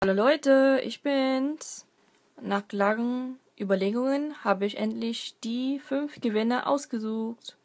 Hallo Leute, ich bin's. Nach langen Überlegungen habe ich endlich die 5 Gewinner ausgesucht.